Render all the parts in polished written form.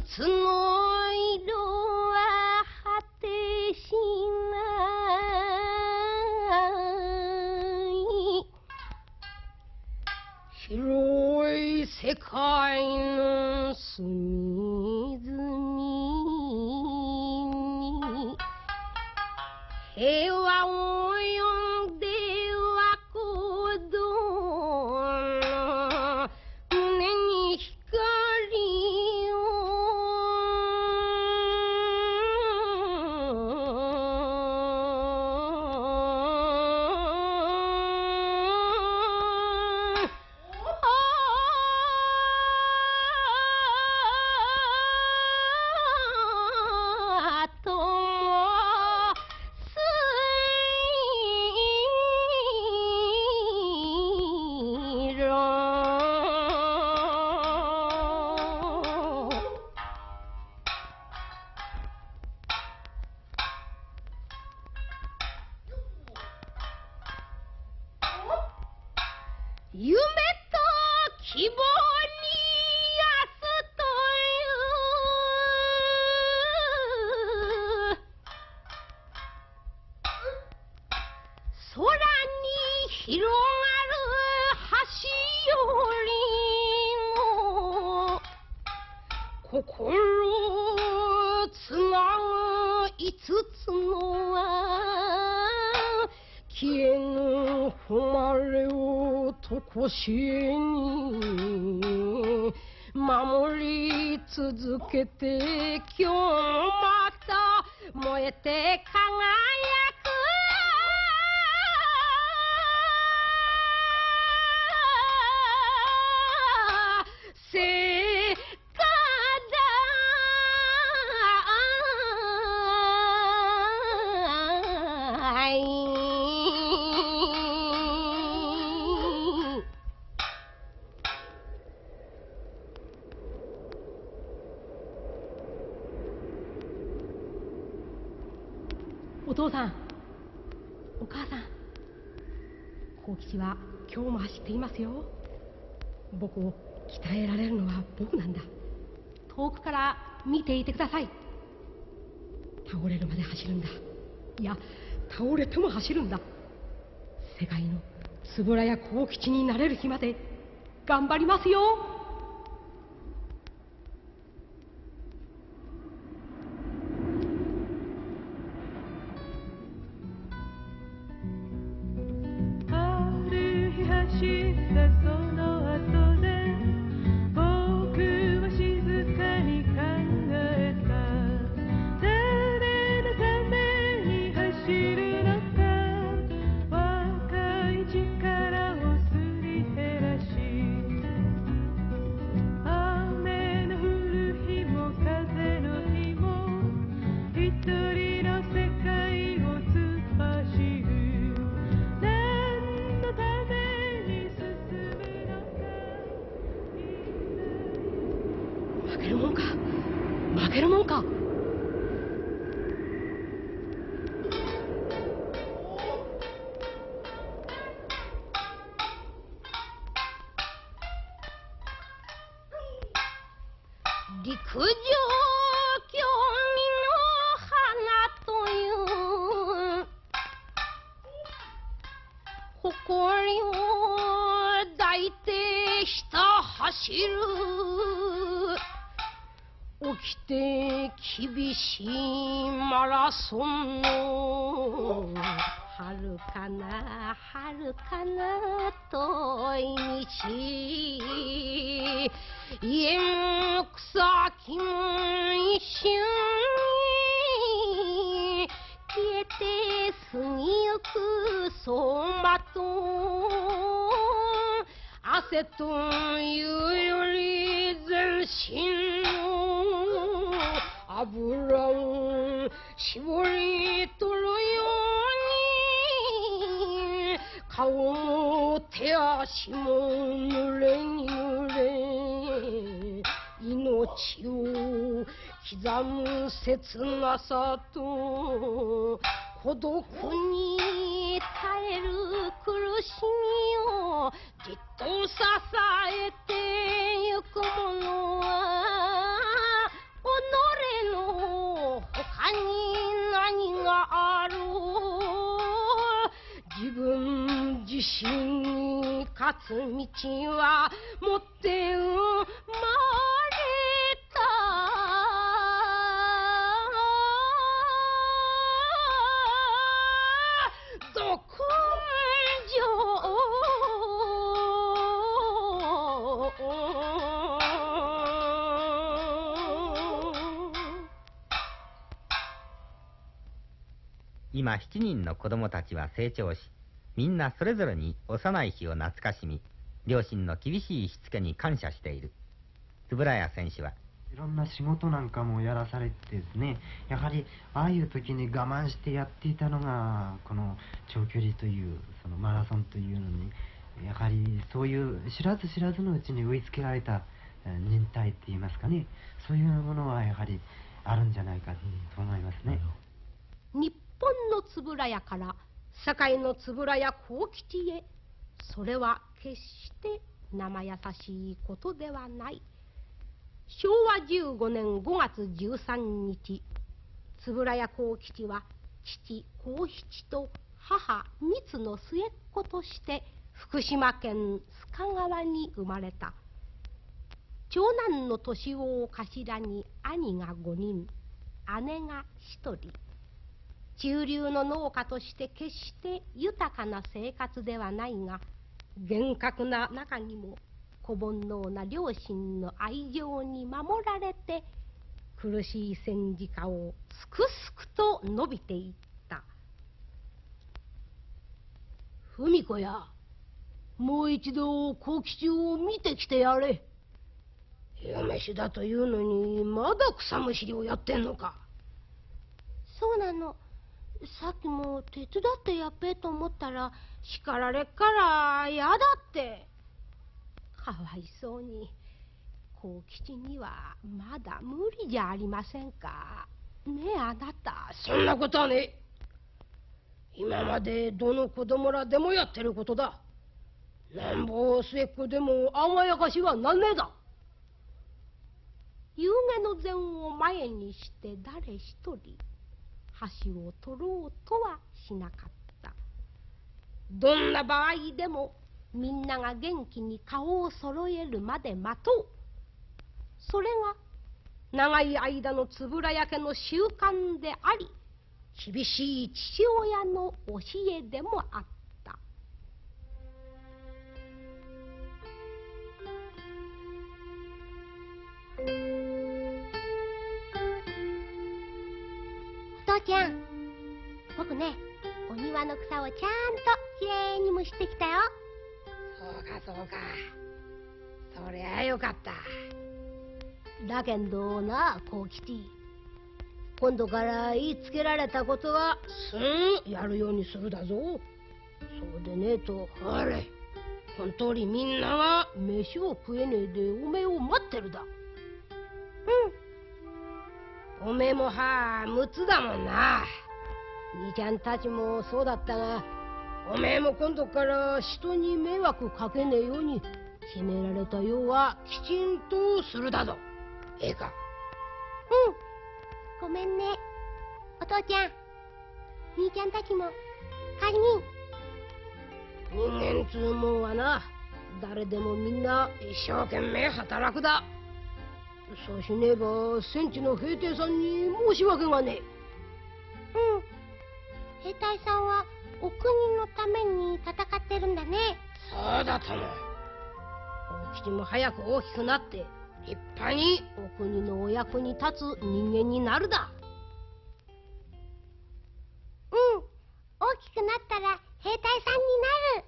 つの色は果てしない広い世界の隅々に平和を呼んでは鼓動の胸に光夢と希望に明日という空に広がる橋よりも心をつなぐ五つのは消えぬ誉れをとこしえに守り続けて今日また燃えて輝く聖火だお父さん、お母さん、幸吉は今日も走っていますよ。僕を鍛えられるのは僕なんだ。遠くから見ていてください。倒れるまで走るんだ。いや、倒れても走るんだ。世界の円谷幸吉になれる日まで頑張りますよ。負けるもんか、負けるもんか。陸上競技の花という誇りを抱いてひた走る起きて厳しいマラソンの遥かな遥かな遠い道家も草木も一瞬に消えて過ぎゆく走馬と汗というより全身の油を絞り取るように顔も手足も濡れに濡れ命を刻む切なさと孤独に耐える苦しみをじっと支えてゆくものは自信に勝つ道は持って生まれた。ど根性今7人の子供たちは成長し、みんなそれぞれに幼い日を懐かしみ、両親の厳しいしつけに感謝している。円谷選手はいろんな仕事なんかもやらされてですね、やはりああいう時に我慢してやっていたのがこの長距離というそのマラソンというのに、やはりそういう知らず知らずのうちに植え付けられた忍耐って言いますかね、そういうものはやはりあるんじゃないかと思いますね。 日本の円谷から世界の円谷幸吉へ、それは決して生優しいことではない。昭和15年5月13日、円谷幸吉は父幸七と母三つの末っ子として福島県須賀川に生まれた。長男の年男を頭に兄が5人、姉が1人。中流の農家として決して豊かな生活ではないが、厳格な中にも子煩悩な両親の愛情に守られて、苦しい戦時下をすくすくと伸びていった。文子や、もう一度幸吉を見てきてやれ。昼飯だというのにまだ草むしりをやってんのか。 そうなの。さっきも手伝ってやっべえと思ったら叱られっからやだって。かわいそうに、幸吉にはまだ無理じゃありませんか。ねえあなた。そんなことはねえ。今までどの子供らでもやってることだ。なんぼ末っ子でも甘やかしはなんねえだ。夕げの膳を前にして誰一人箸を取ろうとはしなかった。どんな場合でもみんなが元気に顔を揃えるまで待とう。それが長い間の円谷家の習慣であり、厳しい父親の教えでもあった。 お父ちゃん、僕ね、お庭の草をちゃんときれいに蒸してきたよ。 そうかそうか、そりゃよかった。だけどな幸吉、今度から言いつけられたことはすんやるようにするだぞ。そうでねえとあれ、本当にみんなが飯を食えねえでおめえを待ってるだ。おめえもは6つだもんな。兄ちゃんたちもそうだったが、おめえも今度から人に迷惑かけねえように決められた用はきちんとするだぞ。ええか。 ごめんね。お父ちゃん、兄ちゃんたちも堪忍。 人間つうもんはな、誰でもみんな一生懸命働くだ。そうしねえば戦地の兵隊さんに申し訳がねえ。兵隊さんはお国のために戦ってるんだね。 そうだとも。幸吉も早く大きくなって立派にお国のお役に立つ人間になるだ。 大きくなったら兵隊さんになる。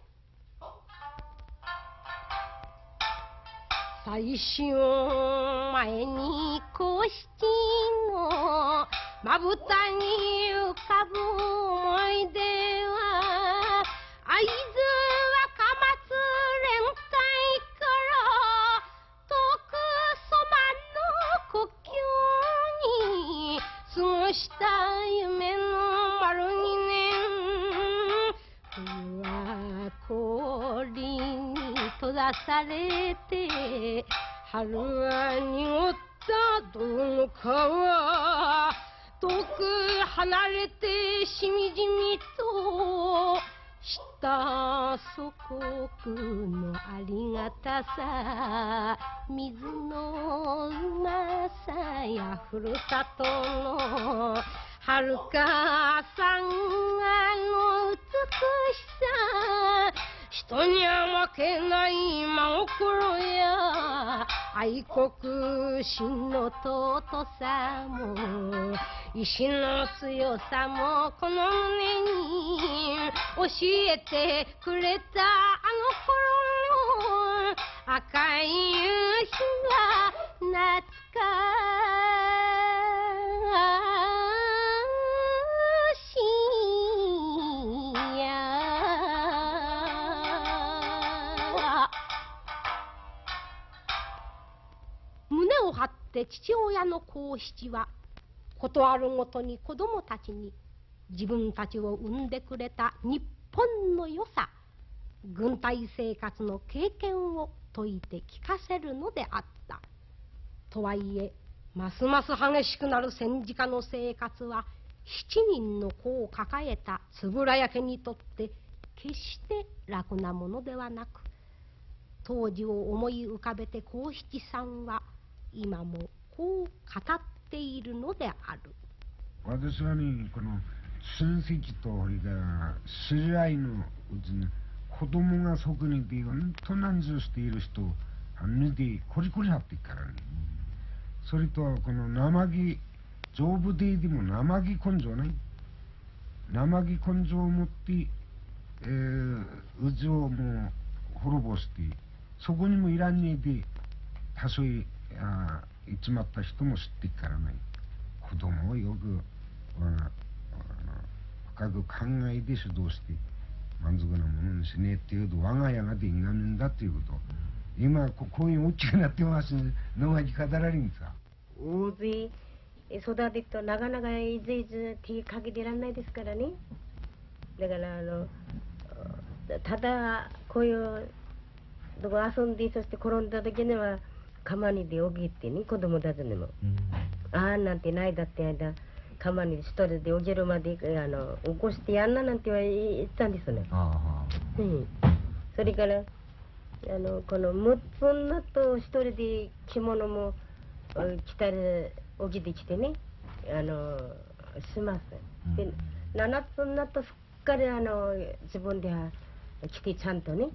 最春前に公式のまぶたに浮かぶ思い出は、会津若松連隊から遠くそばの故郷に過ごした夢の丸2年。冬は氷に閉ざされて、春は濁った泥の川、遠く離れてしみじみとしたの祖国のありがたさ、水のうまさやふるさとのはるかさんの美しさ、人には負けない真心や愛国心の尊さも、意志の強さもこの胸に教えてくれたあの頃の赤い夕日が懐かしいや。胸を張って父親の幸七はことあるごとに子供たちに自分たちを産んでくれた日本の良さ、軍隊生活の経験を説いて聞かせるのであった。とはいえますます激しくなる戦時下の生活は7人の子を抱えた円谷家にとって決して楽なものではなく、当時を思い浮かべて幸七さんは今もこう語っているのである。 私はね、この親戚とそれから知り合いのうちに子供がそこにいてうんと難重している人を見てコリコリ張っていくからね。それとこの生木丈夫ででも生木根性ね、生木根性を持ってうちをもう滅ぼして、そこにもいらんねえで多少行っちまった人も知っていくからね。子供をよく深く考えて指導して満足なものにしねえっていうと我が家がでいがねんだっていうこと、今こういう大きくなってますのが生き方られんさ。 大勢育てるとなかなかいずいず手かけてらんないですからね。だからただこういうとこ遊んで、そして転んだ時には釜にで起きてね、子供たちにも、ああなんてないだって間釜に一人で起きるまで起こしてやんななんて言ったんですね。それからこの6つになと一人で着物も着たり起きてきてねします。で7つになとすっかり自分で着てちゃんとね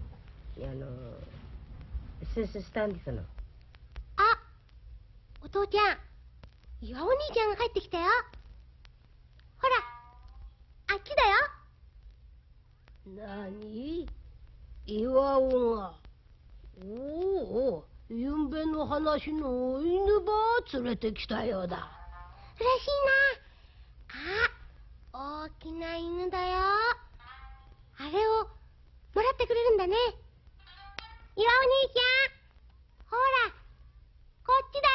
出世したんですの。 あ、お父ちゃん、岩お兄ちゃんが帰ってきたよ。ほら、あっちだよ。 なに？岩尾が。おお、ゆんべの話の犬ば連れてきたようだ。 嬉しいな。あ、大きな犬だよ。あれをもらってくれるんだね。岩お兄ちゃん、ほら、こっちだ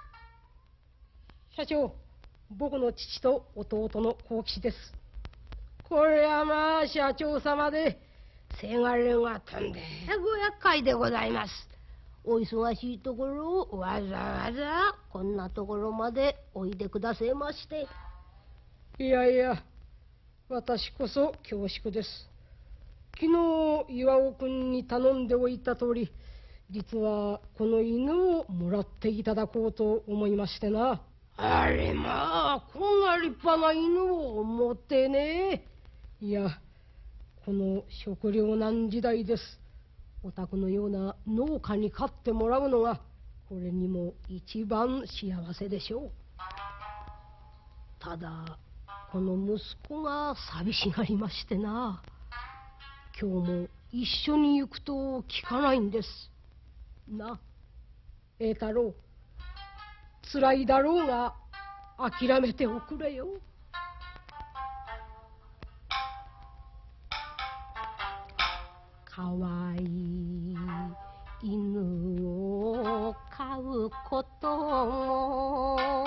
よ。 社長、僕の父と弟の幸吉です。これはまあ社長様でせがれがとんでご厄介でございます。お忙しいところをわざわざこんなところまでおいでくださいまして。いやいや、私こそ恐縮です。昨日岩尾君に頼んでおいた通り、実はこの犬をもらっていただこうと思いましてな。あれまあ、こんな立派な犬を持ってね。いや、この食糧難時代です。お宅のような農家に飼ってもらうのがこれにも一番幸せでしょう。ただこの息子が寂しがりましてな。今日も一緒に行くと聞かないんです。な、栄太郎、つらいだろうが諦めておくれよ。かわいい犬を飼うことも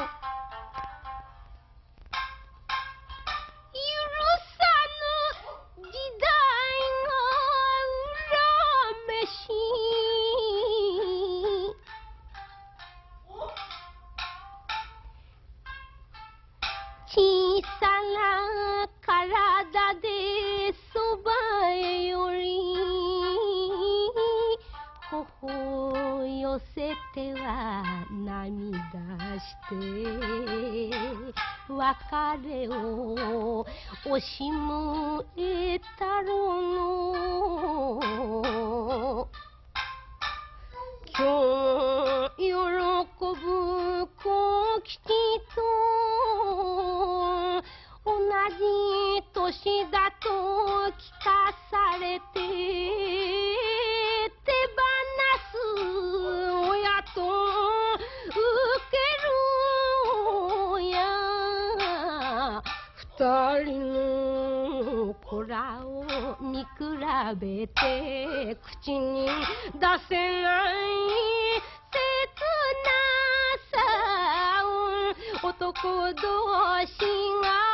許さぬ時代が恨めしい。小さな体でそばへよりして別れを惜しむ栄太郎の今日喜ぶ小吉と同じ年だと聞かされて手放す親と受ける親二人の子らを見比べて口に出せない切なさを男同士が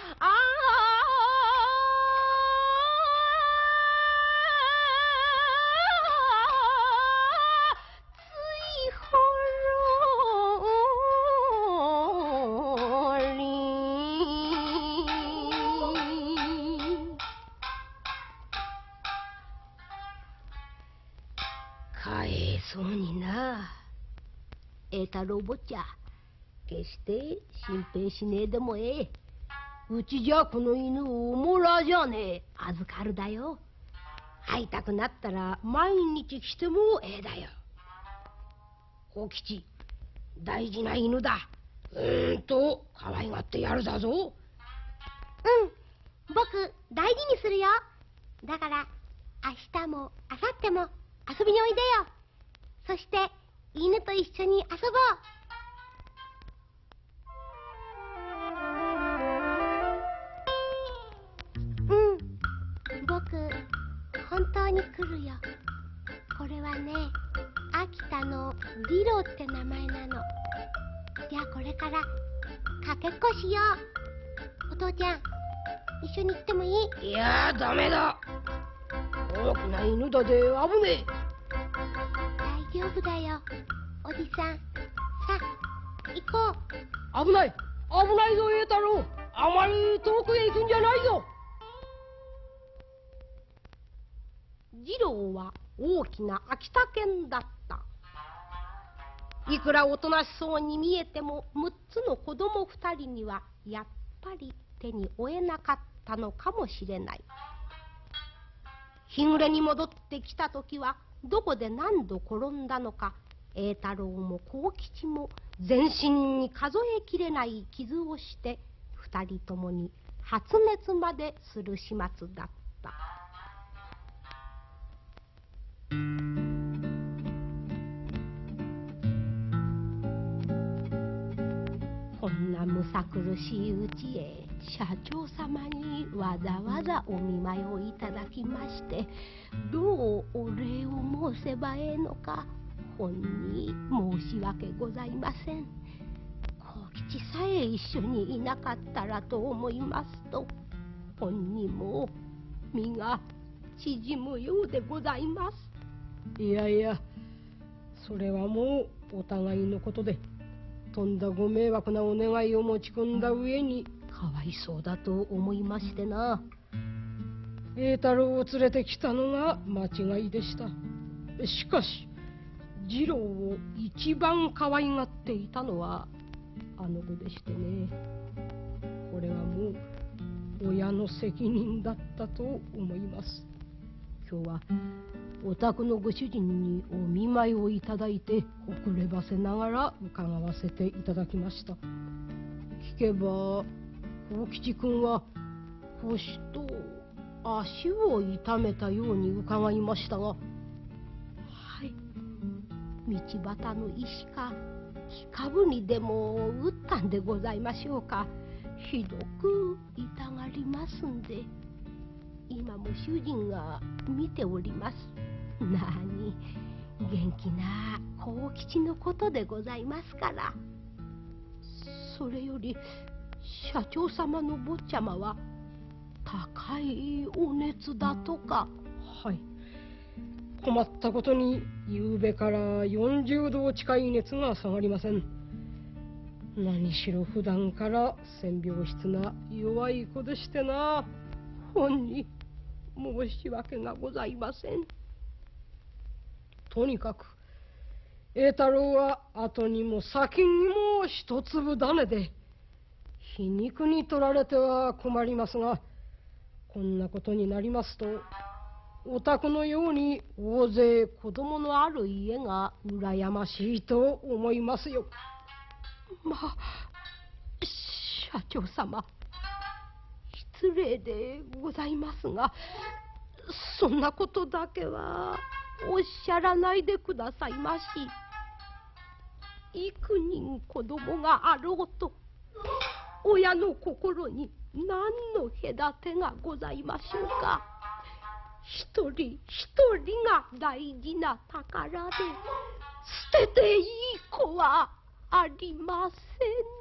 そうにな。栄太郎坊ちゃん、決して心配しねえでもええ。うちじゃこの犬をもらじゃねえ預かるだよ。会いたくなったら毎日来てもええだよ。小吉、大事な犬だ。可愛がってやるだぞ。 僕大事にするよ。だから明日も明後日も遊びにおいでよ。そして犬と一緒に遊ぼう。僕本当に来るよ。これはね、秋田のリロって名前なの。じゃあこれからかけっこしよう。お父ちゃん、一緒に行ってもいい？ いやダメだ。大きな犬だで危ねえ。 大丈夫だよ、おじさん。さあ行こう。 危ないぞ栄太郎。あまり遠くへ行くんじゃないぞ。次郎は大きな秋田犬だった。いくらおとなしそうに見えても6つの子供2人にはやっぱり手に負えなかったのかもしれない。日暮れに戻ってきた時はどこで何度転んだのか、栄太郎も幸吉も全身に数えきれない傷をして2人ともに発熱までする始末だった。こんなむさ苦しいうちへ社長様にわざわざお見舞いをいただきまして、どうお礼を申せばええのかほんに申し訳ございません。幸吉さえ一緒にいなかったらと思いますと、ほんにも身が縮むようでございます。いやいや、それはもうお互いのことで、とんだご迷惑なお願いを持ち込んだ上にかわいそうだと思いましてな。栄太郎を連れてきたのが間違いでした。しかし次郎を一番可愛がっていたのはあの子でしてね。これはもう親の責任だったと思います。今日はお宅のご主人にお見舞いをいただいて遅ればせながら伺わせていただきました。聞けば幸吉君は腰と足を痛めたように伺いましたが、はい、道端の石か木株にでも打ったんでございましょうか。ひどく痛がりますんで、今も主人が見ております。なに元気な幸吉のことでございますから。それより社長様の坊ちゃまは高いお熱だとか。はい、困ったことに夕べから40度近い熱が下がりません。何しろ普段から染病質な弱い子でしてな、ほんに申し訳がございません。とにかく栄太郎は後にも先にも一粒種で皮肉に取られては困りますが、こんなことになりますとお宅のように大勢子供のある家が羨ましいと思いますよ。まあ社長様、失礼でございますが、そんなことだけはおっしゃらないでくださいまし。幾人子供があろうと親の心に何の隔てがございましょうか。一人一人が大事な宝で、捨てていい子はありません。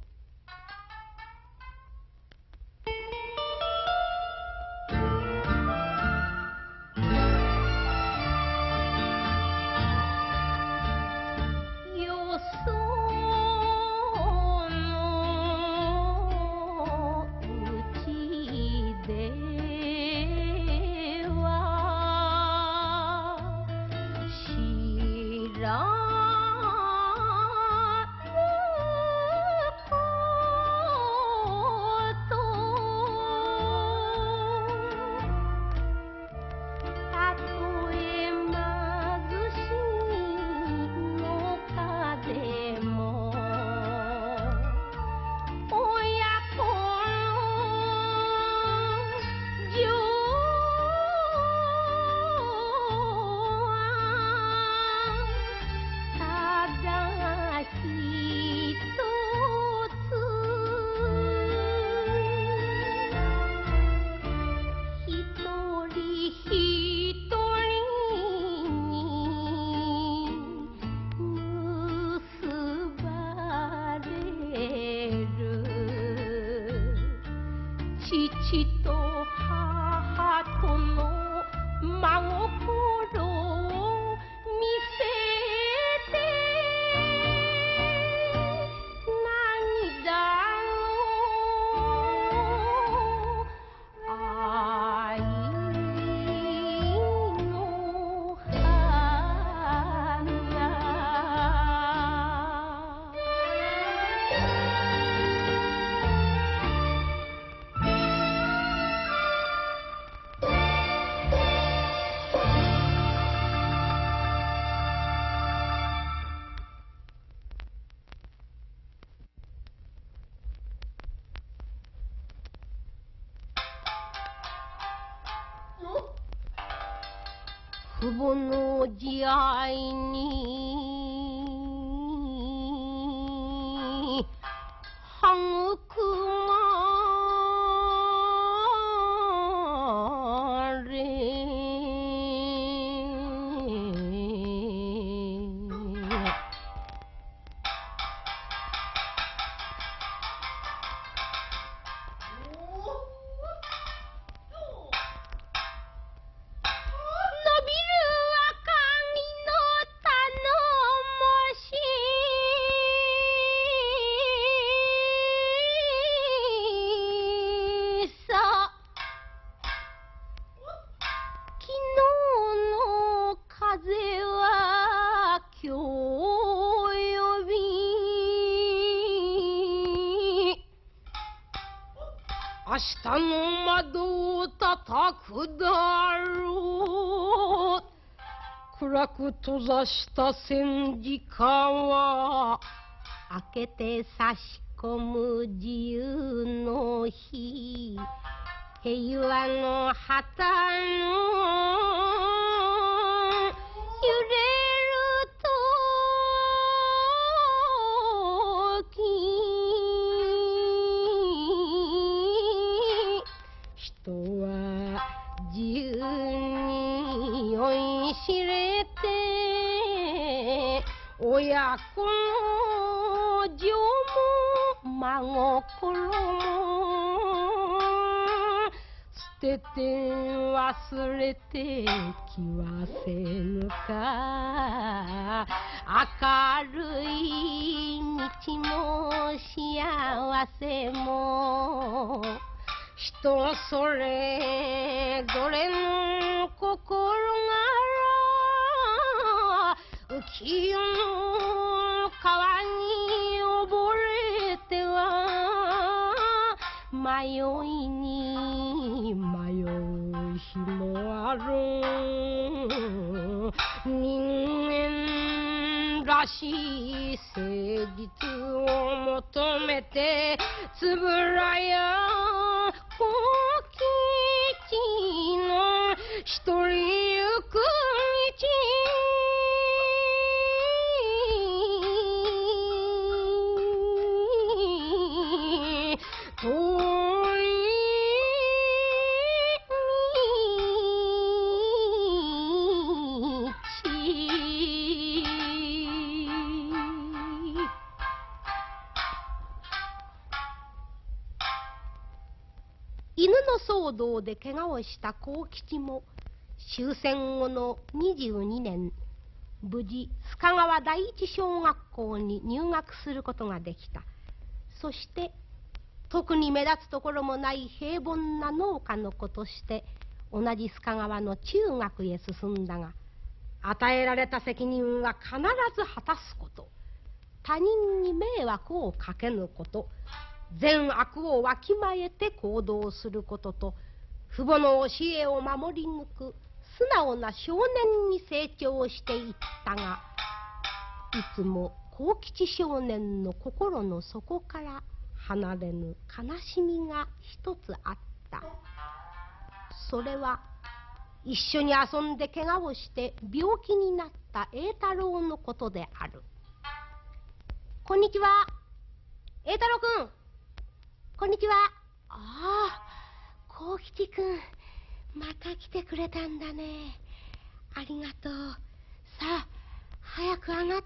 父と母との真心を見せて涙の愛の花。父母の慈愛に育まれ、明日の窓を叩くだろう。暗く閉ざした戦時下は開けて差し込む自由の日、平和の旗の揺れるとき、人は自由に酔いしれて、親子の情も真心も捨てて忘れてきはせぬか。明るい道も幸せも人それぞれの心が月夜の川に溺れては迷いに迷う日もある。人間らしい誠実を求めてつぶらや小吉の一人行く道遠い犬の騒動で怪我をした幸吉も終戦後の22年無事須賀川第一小学校に入学することができた。そして特に目立つところもない平凡な農家の子として同じ須賀川の中学へ進んだが、与えられた責任は必ず果たすこと、他人に迷惑をかけぬこと、善悪をわきまえて行動することと、父母の教えを守り抜く素直な少年に成長していったが、いつも幸吉少年の心の底から離れぬ悲しみが一つあった。それは一緒に遊んで怪我をして病気になった栄太郎のことである。こんにちは。栄太郎君。こんにちは。ああ、幸吉君、また来てくれたんだね。ありがとう。さあ、早く上がって。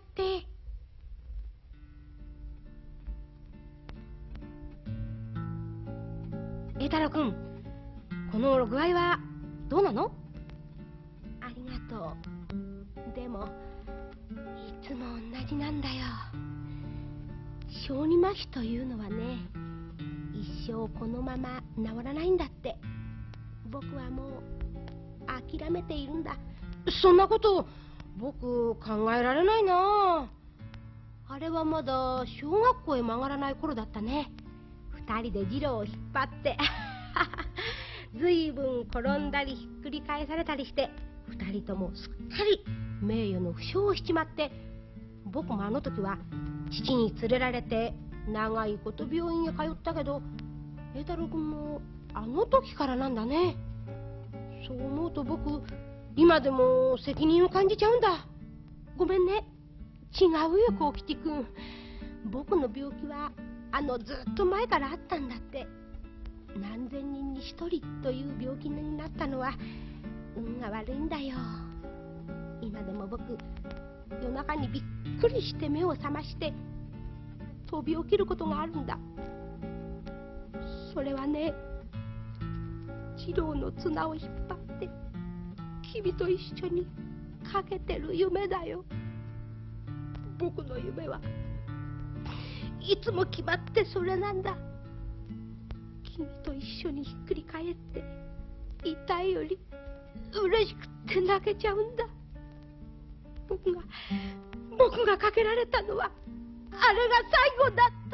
栄太郎君、この具合はどうなの？ありがとう。でもいつも同じなんだよ。小児麻痺というのはね、一生このまま治らないんだって。僕はもう諦めているんだ。そんなこと僕考えられないな。あれはまだ小学校へ曲がらない頃だったね。二人で次郎を引っ張ってずいぶん転んだりひっくり返されたりして、二人ともすっかり名誉の負傷をしちまって、僕もあの時は父に連れられて長いこと病院へ通ったけど、栄太郎君もあの時からなんだね。そう思うと僕今でも責任を感じちゃうんだ。ごめんね。違うよ幸吉君。僕の病気はずっと前からあったんだって。何千人に一人という病気になったのは運が悪いんだよ。今でも僕夜中にびっくりして目を覚まして飛び起きることがあるんだ。それはね、次郎の綱を引っ張って君と一緒にかけてる夢だよ。僕の夢はいつも決まってそれなんだ。君と一緒にひっくり返って痛いより嬉しくって泣けちゃうんだ。僕がかけられたのはあれが最後だった。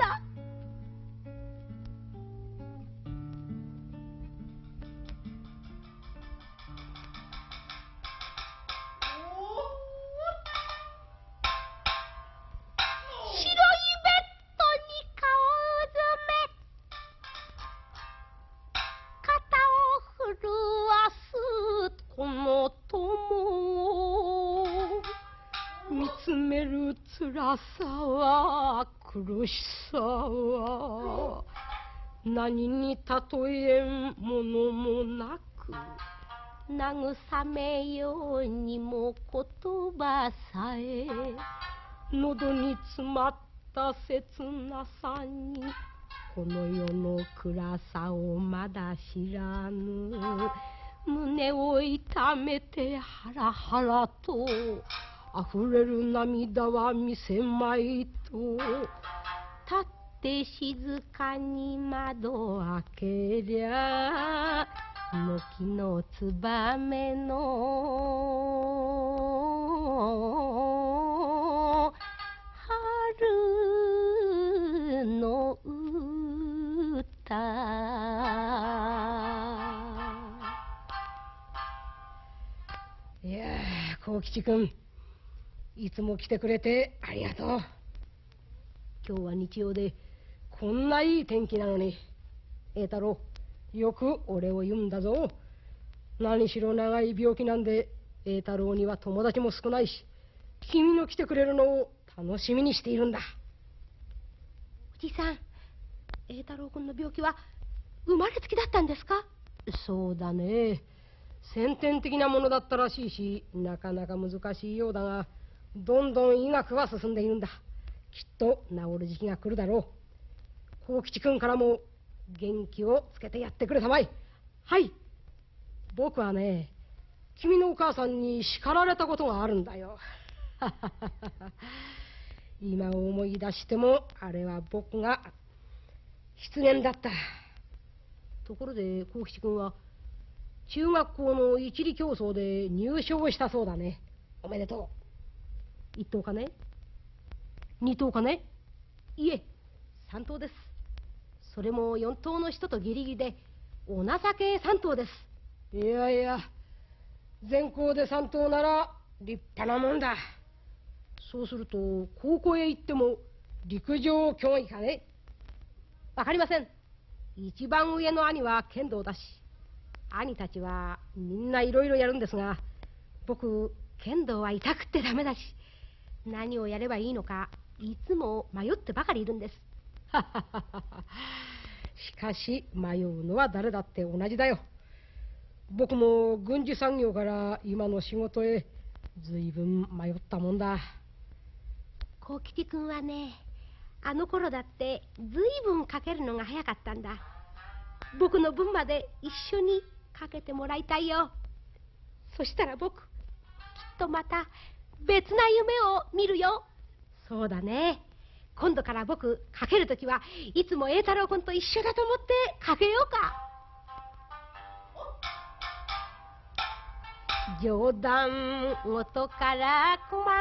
辛さは苦しさは何に例えんものもなく、慰めようにも言葉さえ喉に詰まった切なさに、この世の暗さをまだ知らぬ胸を痛めてハラハラと溢れる涙は見せまいと、立って静かに窓開けりゃ軒のツバメのた。 いやー、幸吉君、いつも来てくれてありがとう。今日は日曜でこんないい天気なのに、栄太郎、よく俺を言うんだぞ。何しろ長い病気なんで、栄太郎には友達も少ないし、君の来てくれるのを楽しみにしているんだ。 おじさん、栄太郎君の病気は生まれつきだったんですか？ そうだね。先天的なものだったらしいし、なかなか難しいようだが、どんどん医学は進んでいるんだ。きっと治る時期が来るだろう。幸吉君からも元気をつけてやってくれたまえ。はい。僕はね、君のお母さんに叱られたことがあるんだよ。今思い出してもあれは僕が失言だった。ところで幸吉君は中学校の一次競争で入賞したそうだね。おめでとう。1等かね、2等かね、いえ3等です。それも4等の人とギリギリでお情け3等です。いやいや、全校で3等なら立派なもんだ。そうすると高校へ行っても陸上競技かね。わかりません。一番上の兄は剣道だし、兄たちはみんないろいろやるんですが、僕剣道は痛くってダメだし、何をやればいいのかいつも迷ってばかりいるんです。しかし迷うのは誰だって同じだよ。僕も軍需産業から今の仕事へずいぶん迷ったもんだ。 幸吉君はね、あの頃だってずいぶんかけるのが早かったんだ。僕の分まで一緒にかけてもらいたいよ。そしたら僕きっとまた別な夢を見るよ。 そうだね。 今度から僕かけるときはいつも栄太郎君と一緒だと思ってかけようか。 冗談音から駒が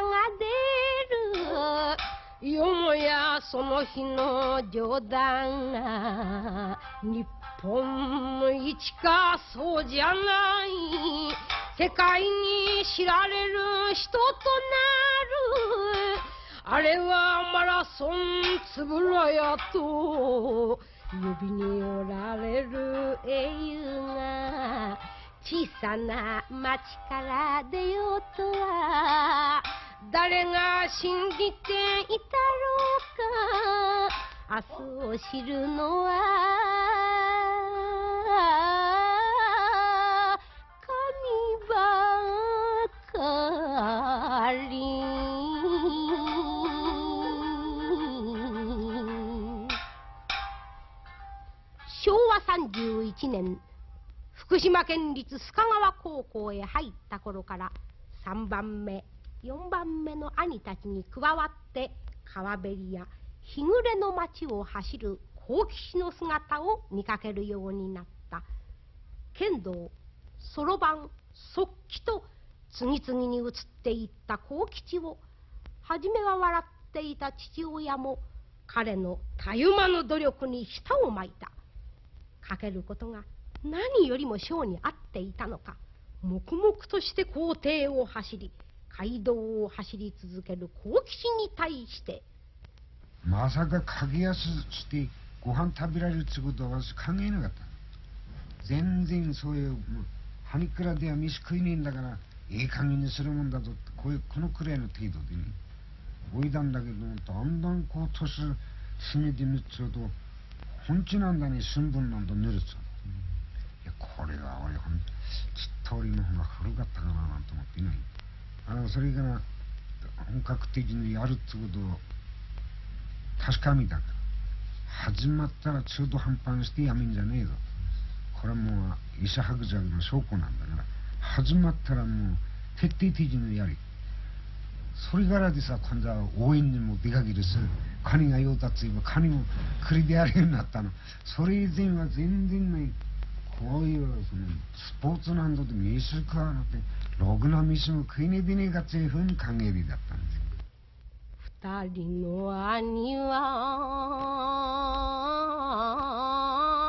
出る。よもやその日の冗談が日本一かそうじゃない、世界に知られる人となる。あれはマラソンつぶらやと呼びにおられる英雄が、小さな町から出ようとは誰が信じていたろうか。明日を知るのは神ばかり。昭和31年、福島県立須賀川高校へ入った頃から3番目4番目の兄たちに加わって川べりや日暮れの町を走る幸吉の姿を見かけるようになった。剣道、そろばん、速記と次々に移っていった幸吉を初めは笑っていた父親も彼のたゆまぬ努力に舌を巻いた。かけることが何よりも性に合っていたのか、黙々として校庭を走り街道を走り続ける幸吉に対して、 まさか駆け足してご飯食べられるってことは私考えなかった。全然そういうはにくらでは飯食いねえんだからいい加減にするもんだぞって、このくらいの程度でねおいだんだけど、だんだんこう年過ぎてみっちゃうと本気なんだね、新聞なんだぬるっちゃう。いやこれは俺ちっと俺の方が古かったかななんて思っていない。それから本格的にやるってことを確かめたから、始まったら中途半端にしてやめんじゃねえぞ。これはもう医者伯爵の証拠なんだから、始まったらもう徹底的にやれ。それからでさ、今度は応援にも出かけるし、カニが用だって言えばカニも栗でやるようになったの。それ以前は全然ない。こういうそのスポーツなんだと飯食わなくてろくな飯も食いねえでねえかっていうふうに考えるだったんですよ。 二人の兄は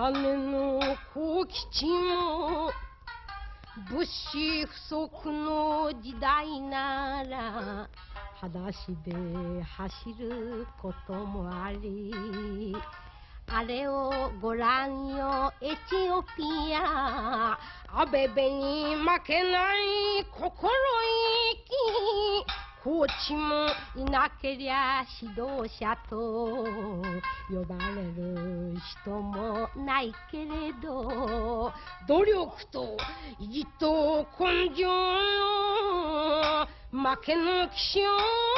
姉の幸吉も物資不足の時代なら裸足で走ることもあり、あれをご覧よエチオピア、アベベに負けない心意気、コーチもいなけりゃ指導者と呼ばれる人もないけれど、努力と意地と根性の負けぬ気性、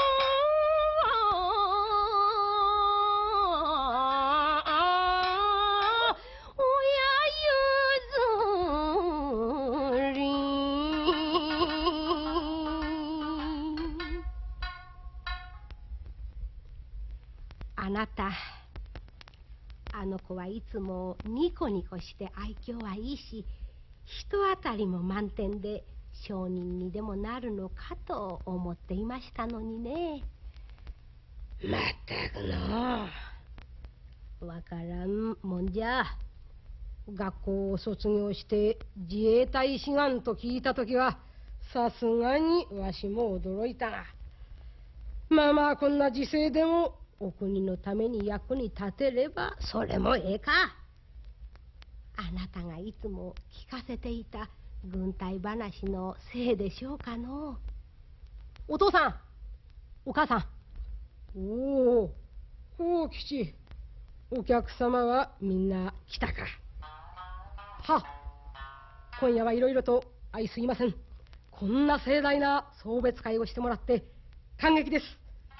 あなた、あの子はいつもニコニコして愛嬌はいいし、人当たりも満点で商人にでもなるのかと思っていましたのにね。まったくのわからんもんじゃ。学校を卒業して自衛隊志願と聞いた時はさすがにわしも驚いたが、まあこんな時世でもお国のために役に立てればそれもええか。あなたがいつも聞かせていた軍隊話のせいでしょうかの。お父さん、お母さん。おお、幸吉、お客様はみんな来たか。は、今夜はいろいろとすいません。こんな盛大な送別会をしてもらって感激です。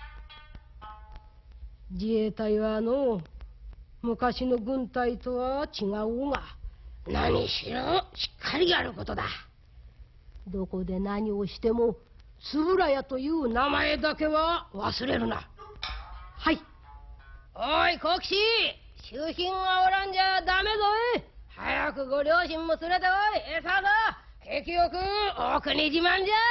自衛隊は昔の軍隊とは違うが、何しろしっかりやることだ。どこで何をしても円谷という名前だけは忘れるな。はい。おい幸吉、囚人がおらんじゃダメぞい。早くご両親も連れておい。餌だ。景気よくお国自慢じゃ。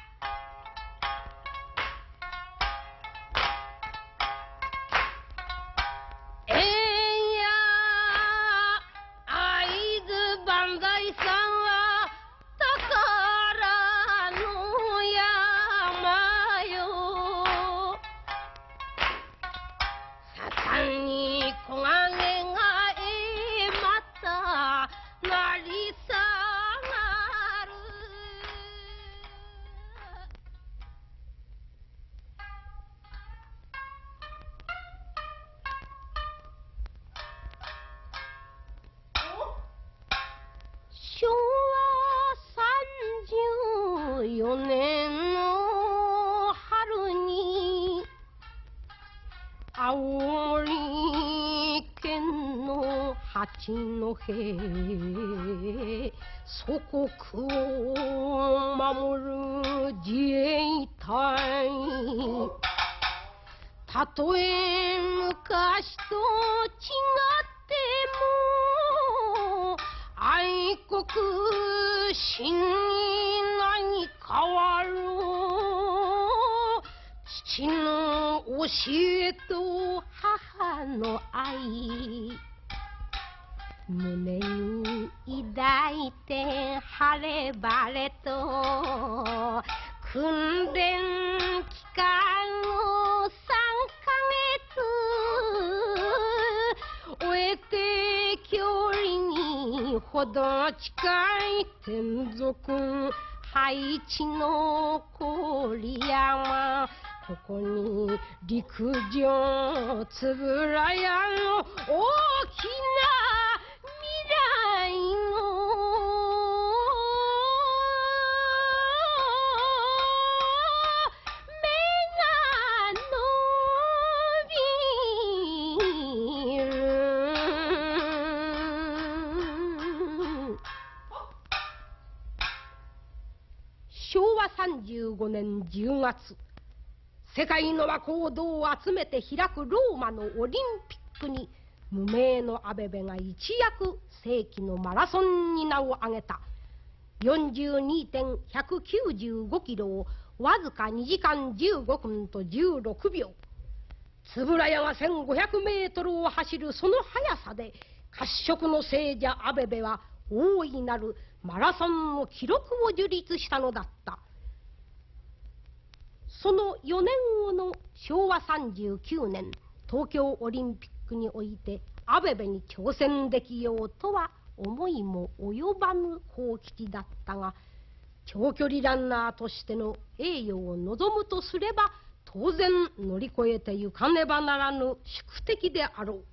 昭和34年の春に青森県の八戸、祖国を守る自衛隊、たとえ昔と違っても愛国心に何変わる。父の教えと母の愛、胸に抱いて晴れ晴れと訓練期間を3ヶ月終えて距離にほど近い天竺配置の郡山、ここに陸上円谷の大きな未来の目が伸びる。昭和35年10月、世界の若人を集めて開くローマのオリンピックに無名のアベベが一躍世紀のマラソンに名を挙げた。 42.195 キロをわずか2時間15分と16秒。円谷が1500メートルを走るその速さで褐色の聖者アベベは大いなるマラソンの記録を樹立したのだった。その4年後の昭和39年東京オリンピックにおいてアベベに挑戦できようとは思いも及ばぬ幸吉だったが、長距離ランナーとしての栄誉を望むとすれば当然乗り越えてゆかねばならぬ宿敵であろ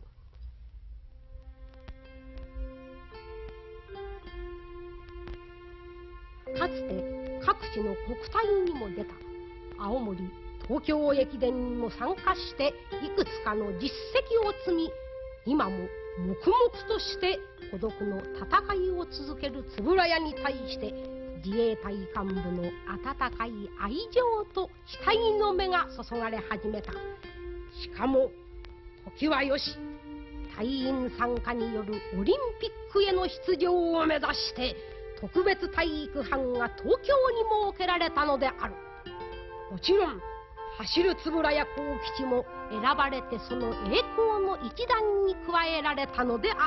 う。かつて各地の国体にも出た青森東京駅伝にも参加していくつかの実績を積み、今も黙々として孤独の戦いを続ける円谷に対して自衛隊幹部の温かい愛情と期待の目が注がれ始めた。しかも時はよし、隊員参加によるオリンピックへの出場を目指して特別体育班が東京に設けられたのである。もちろん走る円谷幸吉も選ばれてその栄光の一団に加えられたのであった。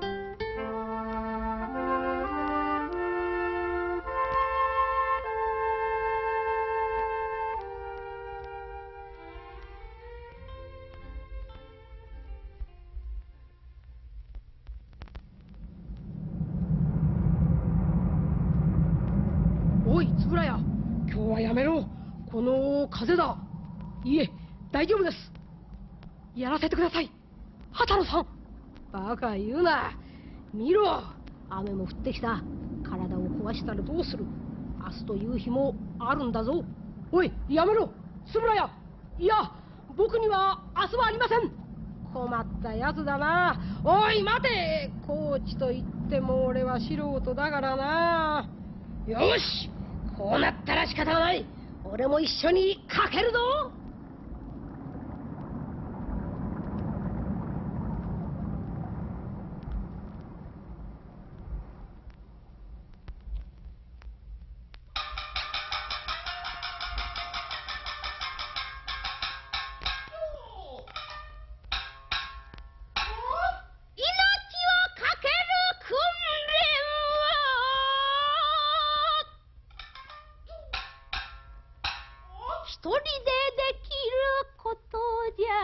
おい円谷、今日はやめろ。この風だ。いえ、大丈夫です。やらせてください。畑野さん。バカ言うな。見ろ、雨も降ってきた。体を壊したらどうする。明日という日もあるんだぞ。おい、やめろ円谷。いや、僕には明日はありません。困ったやつだな。おい待て、コーチと言っても俺は素人だからな。よし、こうなったら仕方がない。俺も一緒にかけるぞ。一人でできることじゃ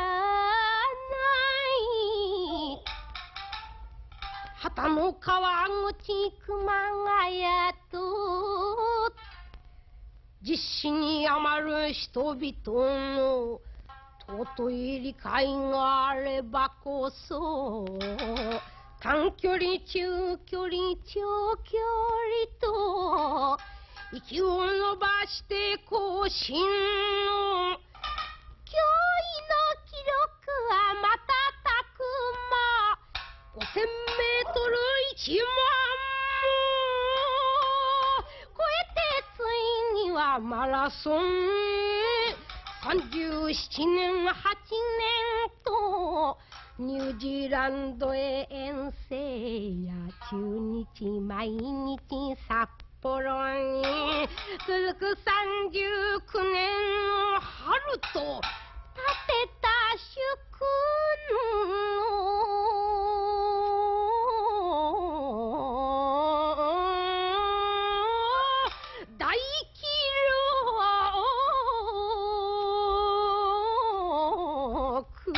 ない。旗の川口熊谷と実施に余る人々の尊い理解があればこそ短距離中距離長距離と息を伸ばして更新の驚異の記録は瞬く間5000メートル1万も超えてついにはマラソン37年8年とニュージーランドへ遠征や中日毎日札幌に続く39年の春と立てた祝の大記録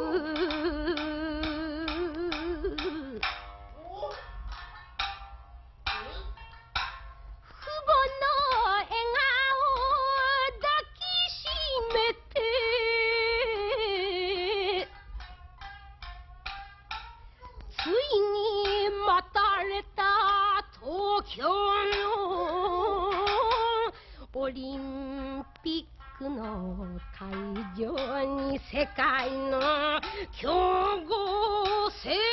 オリンピックの会場に世界の強豪勢ぞ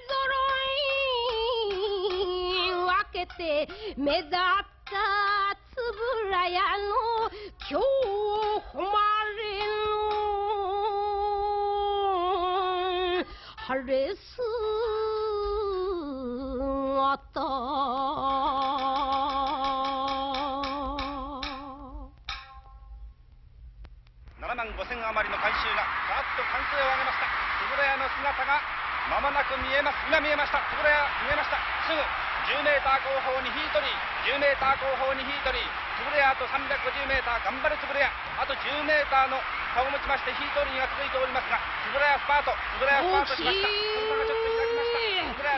ろい分けて目立った円谷の今日誉れの晴れ姿 7万5千余りの観衆がさっと歓声を上げました。円谷の姿がまもなく見えます。今見えました。円谷見えました。すぐ10メーター後方にヒートリー、10メーター後方にヒートリー、円谷あと350メーター、頑張れ円谷、あと10メーターの差を持ちましてヒートリーが続いておりますが、円谷スパート、円谷スパートしました。その差がちょっと開きました。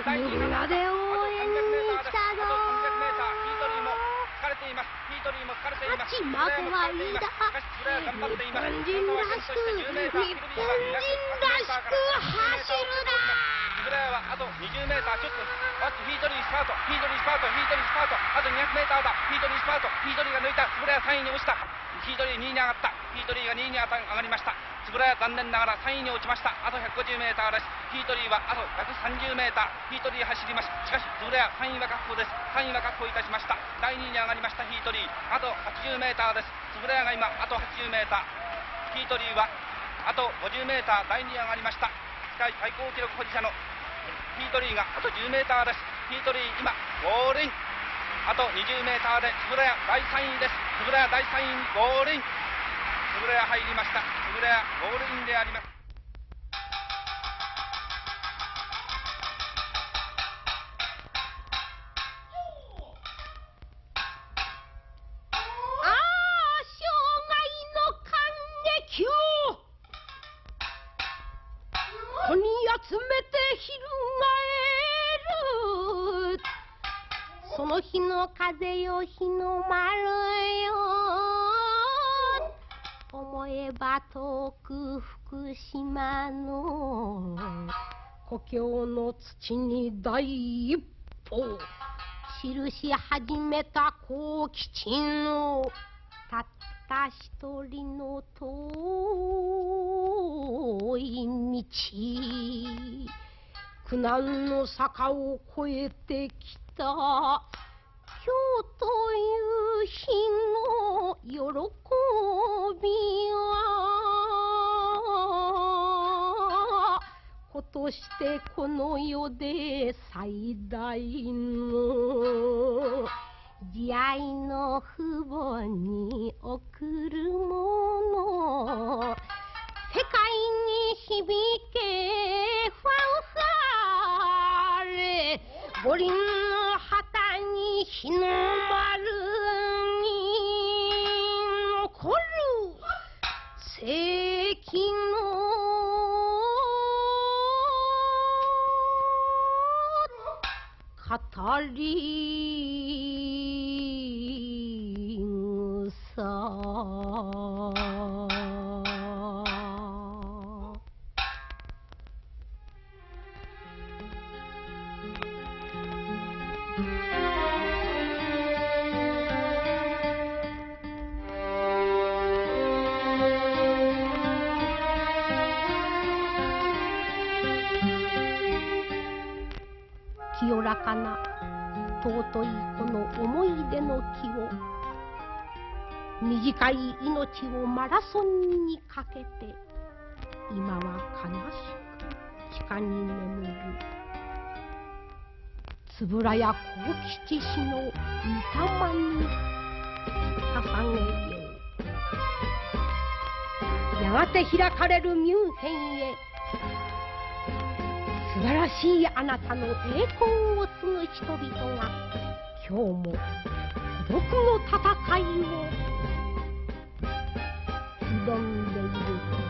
円谷第2位になりました。あと300メーターです。あと300メーター、ヒートリーも疲れています。ヒートリーも疲れています。 勝ち負けはいいだ。 しかし円谷頑張っています。 日本人らしく、日本人らしく走るな。 円谷はあと20メーターちょっと、ヒートリースパート、ヒートリースパート、ヒートリースパート、あと200メーターだ。ヒートリースパート、ヒートリーが抜いた。円谷3位に落ちた。ヒートリー2位に上がった。ヒートリーが2位に上がりました。円谷残念ながら3位に落ちました。あと150メーターです。ヒートリーはあと130メーター。ヒートリー走ります。しかし円谷3位は確保です。3位は確保いたしました。第2位に上がりましたヒートリー。あと80メーターです。円谷が今あと80メーター。ヒートリーはあと50メーター。第2位に上がりました。世界最高記録保持者のヒートリーがあと10メーターです。ヒートリー今ゴールイン。あと20メーターで円谷第3位です。円谷第3位にゴールイン。円谷入りました。円谷ゴールインであります。 ここに集めて翻る。 その日の風よ日の丸よ、思えば遠く福島の故郷の土に第一歩印し始めた幸吉のたった一人の遠い道、 苦難の坂を越えてきた今日という日の喜びはことしてこの世で最大の慈愛の父母に贈るもの、世界に響けファンファーレ、五輪の旗に日の丸に残る世紀の語り清らかな尊いこの思い出の木を、短い命をマラソンにかけて今は悲しく地下に眠る円谷幸吉氏の御霊に捧げよう。やがて開かれるミュンヘンへ、素晴らしいあなたの栄光を継ぐ人々が今日も孤独の戦いを挑んでいる。